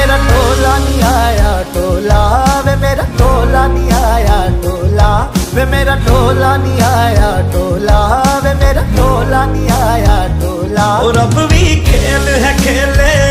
मेरा टोला नहीं आया टोला, वे मेरा टोला नहीं आया टोला, वे मेरा टोला नहीं आया टोला, वे मेरा टोला नहीं आया टोला। और अब भी खेल है खेले